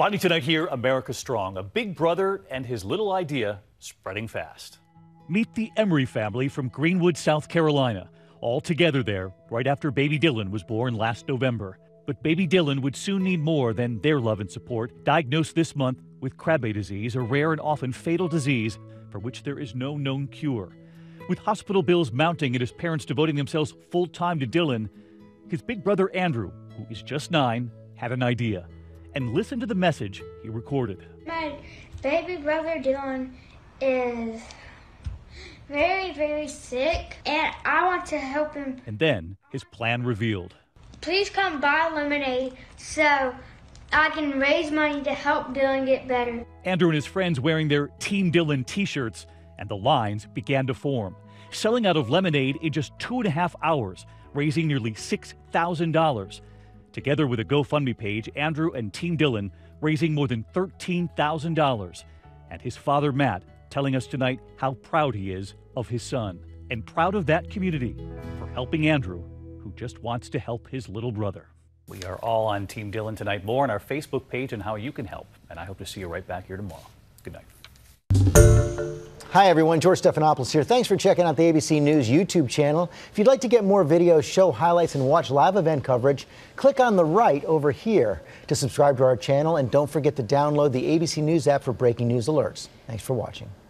Finally tonight here, America Strong, a big brother and his little idea spreading fast. Meet the Emery family from Greenwood, South Carolina, all together there right after baby Dylan was born last November. But baby Dylan would soon need more than their love and support. Diagnosed this month with Krabbe disease, a rare and often fatal disease for which there is no known cure. With hospital bills mounting and his parents devoting themselves full-time to Dylan, his big brother Andrew, who is just 9, had an idea. And listen to the message he recorded. My baby brother Dylan is very, very sick, and I want to help him. And then his plan revealed. Please come buy lemonade so I can raise money to help Dylan get better. Andrew and his friends wearing their Team Dylan t-shirts, and the lines began to form, selling out of lemonade in just 2.5 hours, raising nearly $6,000. Together with a GoFundMe page, Andrew and Team Dylan raising more than $13,000. And his father, Matt, telling us tonight how proud he is of his son and proud of that community for helping Andrew, who just wants to help his little brother. We are all on Team Dylan tonight. More on our Facebook page and how you can help. And I hope to see you right back here tomorrow. Good night. Hi everyone, George Stephanopoulos here. Thanks for checking out the ABC News YouTube channel. If you'd like to get more videos, show highlights, and watch live event coverage, click on the right over here to subscribe to our channel, and don't forget to download the ABC News app for breaking news alerts. Thanks for watching.